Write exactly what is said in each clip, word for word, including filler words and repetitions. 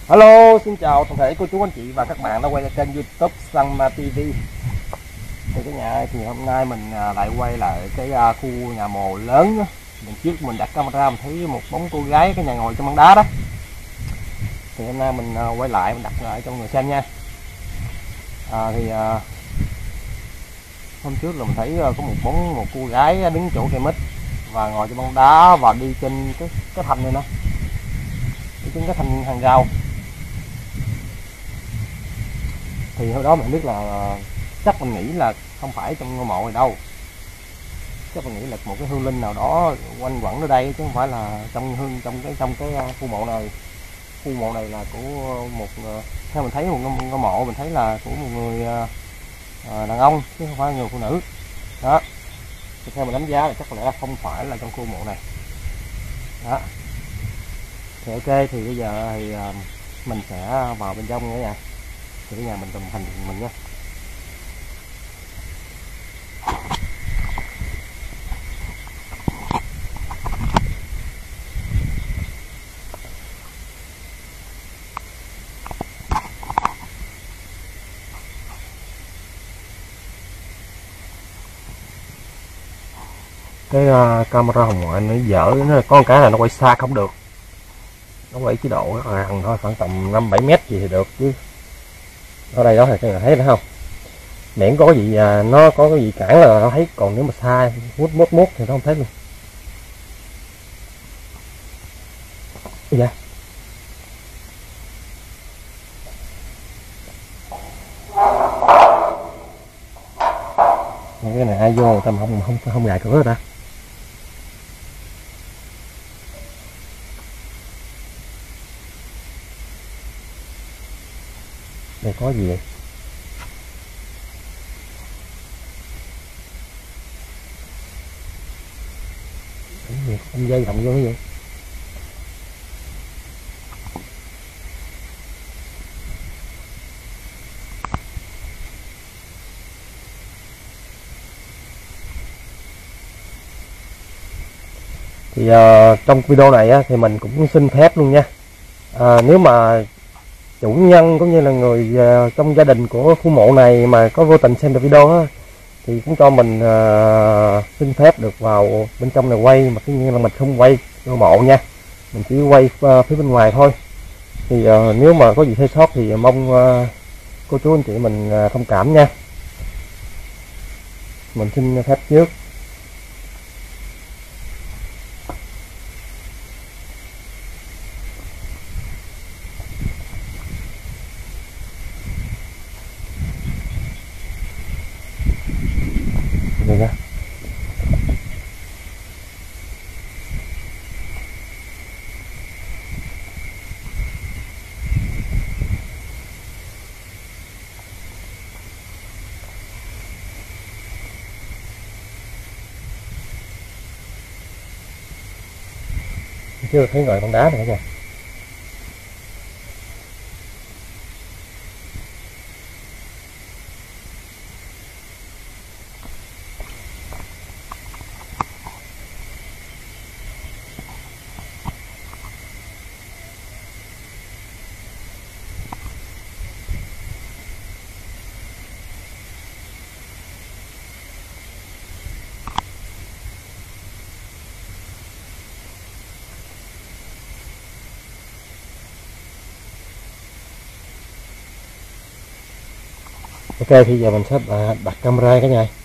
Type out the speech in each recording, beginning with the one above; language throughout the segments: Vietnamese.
Hello, xin chào toàn thể cô chú anh chị và các bạn đã quay lại kênh YouTube Sangma ti vi. Thì cả nhà thì hôm nay mình lại quay lại cái khu nhà mồ lớn. Lần trước mình đặt camera mình thấy một bóng cô gái cái nhà ngồi trong băng đá đó. Thì hôm nay mình quay lại mình đặt lại cho người xem nha. À, thì à, hôm trước là mình thấy có một bóng một cô gái đứng chỗ cây mít và ngồi trong băng đá và đi trên cái cái thành này nè, đi trên cái thành hàng rào. Thì hồi đó mình biết là chắc mình nghĩ là không phải trong ngôi mộ này đâu, chắc mình nghĩ là một cái hương linh nào đó quanh quẩn ở đây chứ không phải là trong hương trong cái trong cái khu mộ này. Khu mộ này là của một, theo mình thấy một ngôi mộ mình thấy là của một người đàn ông chứ không phải người phụ nữ đó. Thì theo mình đánh giá là chắc có lẽ không phải là trong khu mộ này đó. Thì ok, thì bây giờ thì mình sẽ vào bên trong nữa nha. Thì cái nhà mình đồng hành cùng mình nha. Cái uh, camera hồng ngoại nó dở, nó có một cái là nó quay xa không được, nó quay chế độ rất là gần thôi, khoảng tầm năm bảy mét gì thì được, chứ ở đây đó thì các bạn thấy nữa không, miễn có cái gì à, nó có cái gì cản là nó thấy, còn nếu mà xa mút mút mút thì nó không thấy luôn. Dạ cái này ai vô tầm không không không gài cửa rồi ta. Đây có gì vậy? Cái gì con dây động vô cái gì? Thì uh, trong video này á, thì mình cũng xin phép luôn nha, uh, nếu mà chủ nhân cũng như là người uh, trong gia đình của khu mộ này mà có vô tình xem được video á, thì cũng cho mình uh, xin phép được vào bên trong này quay, mà tất nhiên là mình không quay vô mộ nha, mình chỉ quay uh, phía bên ngoài thôi. Thì uh, nếu mà có gì sai sót thì mong uh, cô chú anh chị mình uh, thông cảm nha. Mình xin phép trước. Đây nha. Chưa thấy ngồi con đá này nha. Ok, thì giờ mình sẽ đặt camera cả nhà.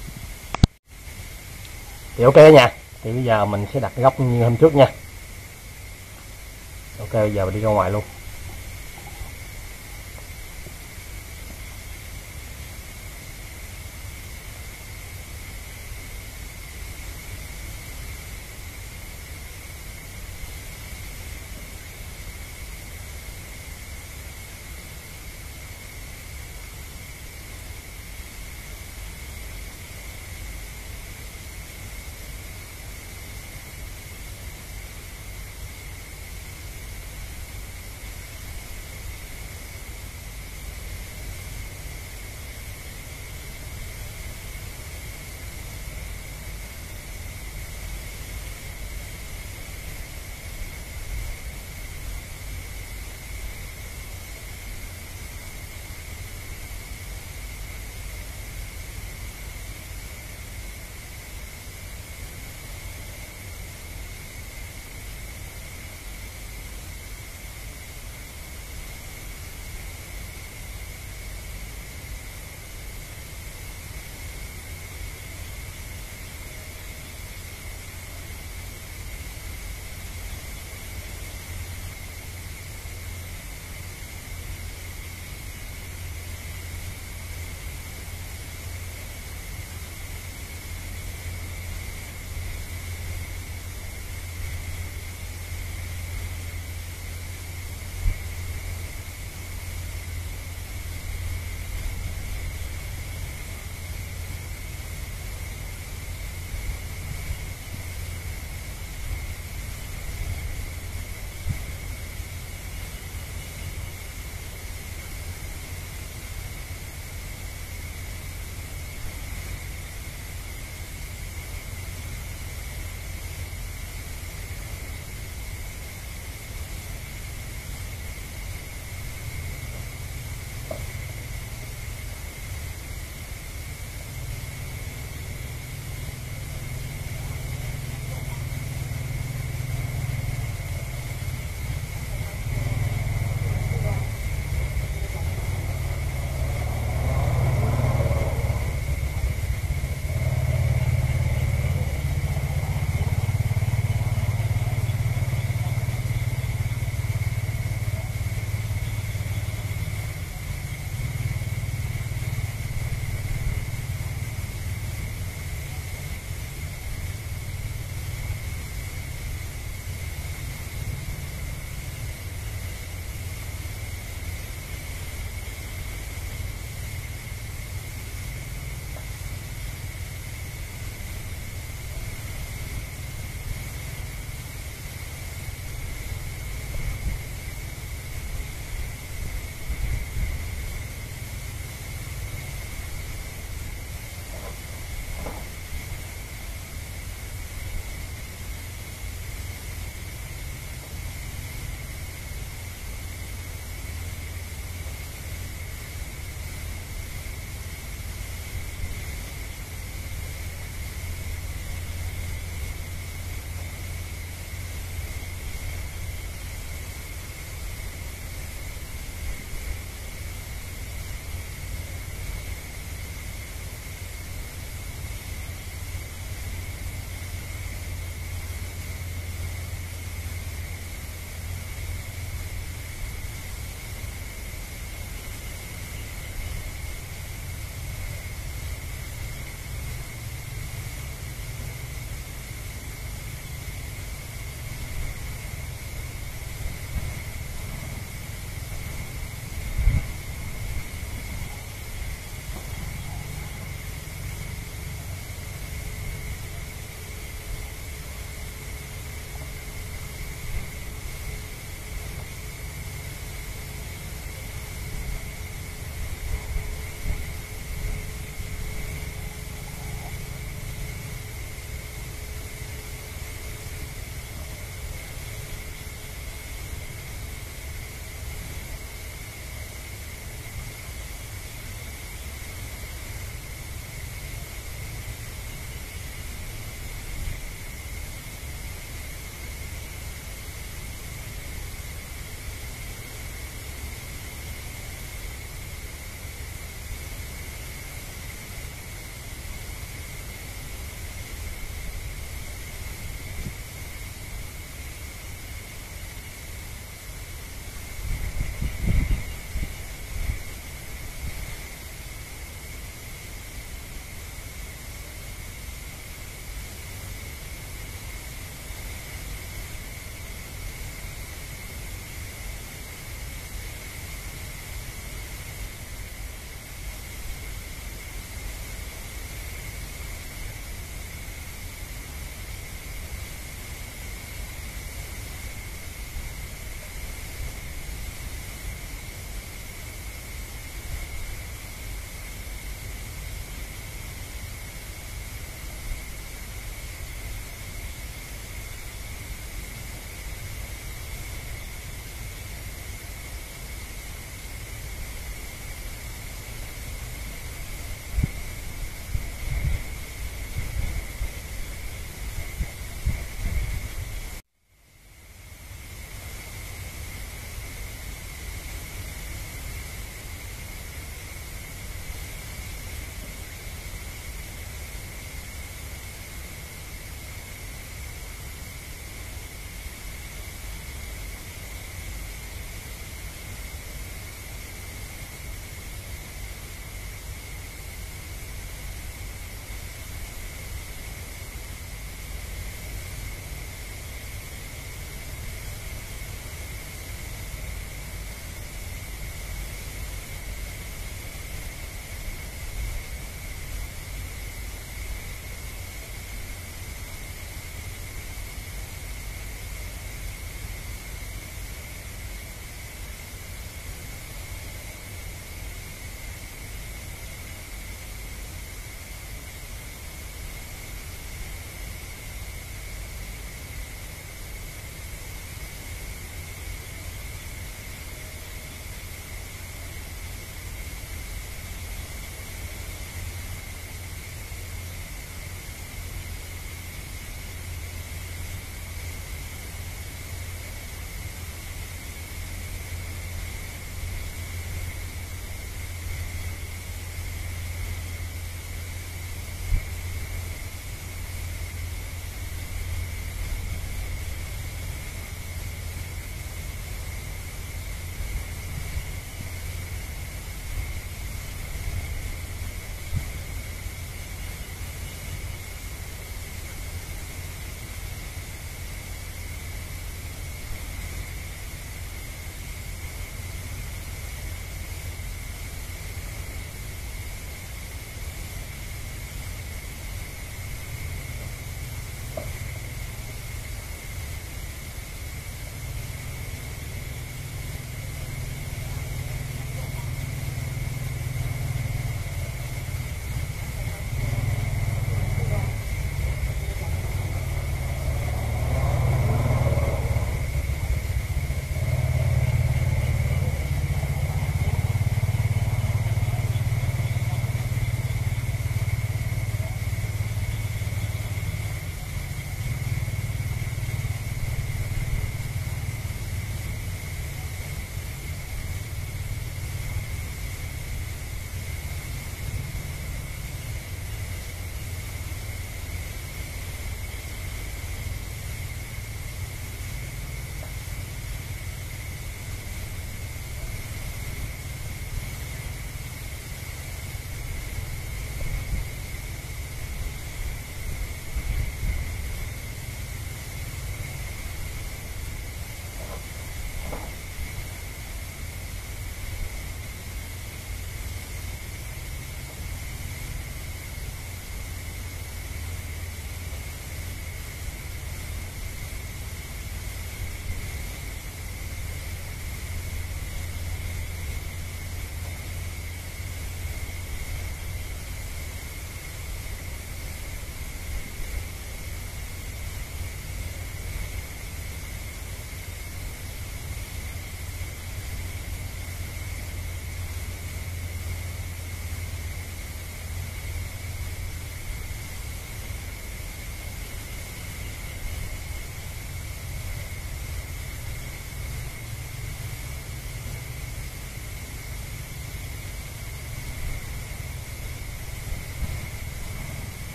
Thì ok nha. Thì bây giờ mình sẽ đặt cái góc như hôm trước nha. Ok, bây giờ mình đi ra ngoài luôn.